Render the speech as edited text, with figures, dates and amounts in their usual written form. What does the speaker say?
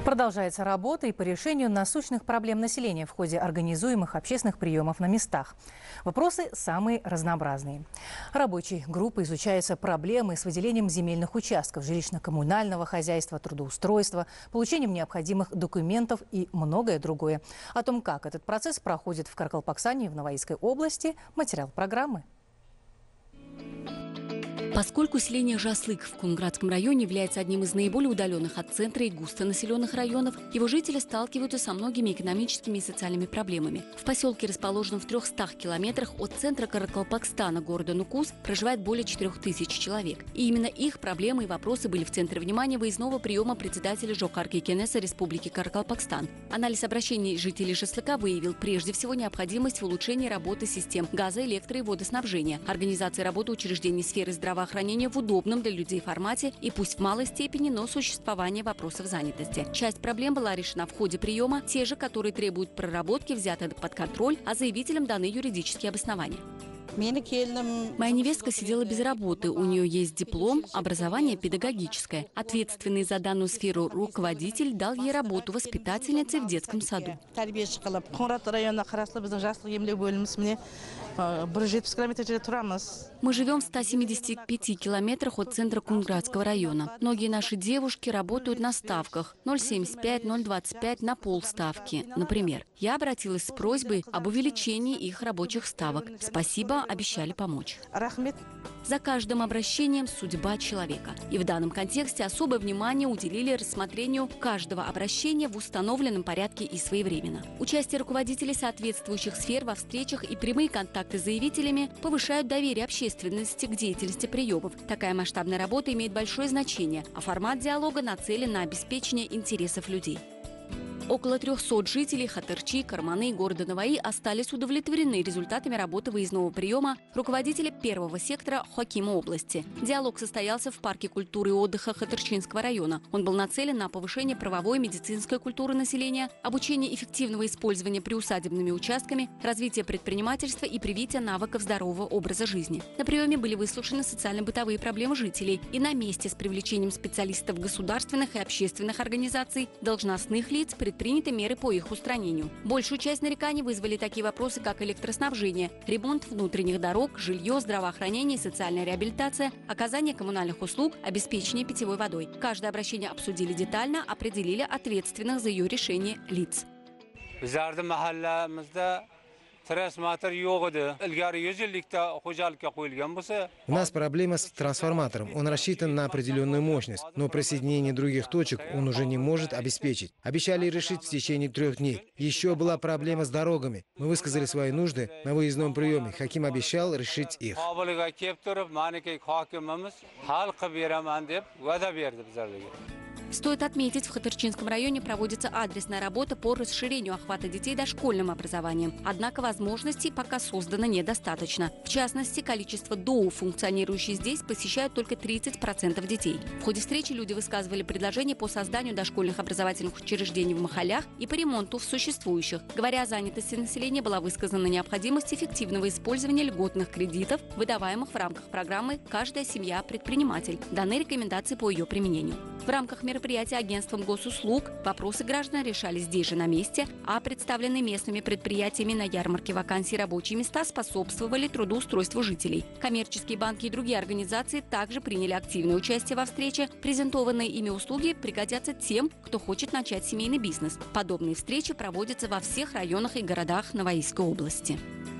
Продолжается работа и по решению насущных проблем населения в ходе организуемых общественных приемов на местах. Вопросы самые разнообразные. Рабочей группой изучаются проблемы с выделением земельных участков, жилищно-коммунального хозяйства, трудоустройства, получением необходимых документов и многое другое. О том, как этот процесс проходит в Каракалпакстане и в Наваийской области, материал программы. Поскольку селение Жаслык в Кунградском районе является одним из наиболее удаленных от центра и густонаселенных районов, его жители сталкиваются со многими экономическими и социальными проблемами. В поселке, расположенном в 300 километрах от центра Каракалпакстана, города Нукус, проживает более 4000 человек. И именно их проблемы и вопросы были в центре внимания выездного приема председателя Жокарки Кенеса Республики Каракалпакстан. Анализ обращений жителей Жаслыка выявил прежде всего необходимость в улучшении работы систем газа, электро- и водоснабжения, организации работы учреждений сферы здравоохранения в удобном для людей формате и пусть в малой степени, но существование вопросов занятости. Часть проблем была решена в ходе приема, те же, которые требуют проработки, взяты под контроль, а заявителям даны юридические обоснования. Моя невестка сидела без работы. У нее есть диплом, образование педагогическое. Ответственный за данную сферу руководитель дал ей работу воспитательницей в детском саду. Мы живем в 175 километрах от центра Кунградского района. Многие наши девушки работают на ставках 0,75, 0,25 на полставки, например. Я обратилась с просьбой об увеличении их рабочих ставок. Спасибо, обещали помочь. За каждым обращением судьба человека. И в данном контексте особое внимание уделили рассмотрению каждого обращения в установленном порядке и своевременно. Участие руководителей соответствующих сфер во встречах и прямые контакты с заявителями повышают доверие общественности к деятельности приемов. Такая масштабная работа имеет большое значение, а формат диалога нацелен на обеспечение интересов людей. Около 300 жителей Хатырчи, Карманы и города Наваи остались удовлетворены результатами работы выездного приема руководителя первого сектора Хокима области. Диалог состоялся в парке культуры и отдыха Хатырчинского района. Он был нацелен на повышение правовой и медицинской культуры населения, обучение эффективного использования приусадебными участками, развитие предпринимательства и привитие навыков здорового образа жизни. На приеме были выслушаны социально-бытовые проблемы жителей и на месте с привлечением специалистов государственных и общественных организаций, должностных лиц, приняты меры по их устранению. Большую часть нареканий вызвали такие вопросы, как электроснабжение, ремонт внутренних дорог, жилье, здравоохранение, социальная реабилитация, оказание коммунальных услуг, обеспечение питьевой водой. Каждое обращение обсудили детально, определили ответственных за ее решение лиц. У нас проблема с трансформатором. Он рассчитан на определенную мощность, но присоединение других точек он уже не может обеспечить. Обещали решить в течение 3 дней. Еще была проблема с дорогами. Мы высказали свои нужды на выездном приеме. Хаким обещал решить их. Стоит отметить, в Хатырчинском районе проводится адресная работа по расширению охвата детей дошкольным образованием. Однако возможностей пока создано недостаточно. В частности, количество ДОУ, функционирующих здесь, посещают только 30% детей. В ходе встречи люди высказывали предложения по созданию дошкольных образовательных учреждений в махалях и по ремонту в существующих. Говоря о занятости населения, была высказана необходимость эффективного использования льготных кредитов, выдаваемых в рамках программы «Каждая семья-предприниматель». Даны рекомендации по ее применению. В рамках мероприятия агентством госуслуг вопросы граждан решались здесь же на месте, а представленные местными предприятиями на ярмарке вакансий рабочие места способствовали трудоустройству жителей. Коммерческие банки и другие организации также приняли активное участие во встрече. Презентованные ими услуги пригодятся тем, кто хочет начать семейный бизнес. Подобные встречи проводятся во всех районах и городах Наваийской области.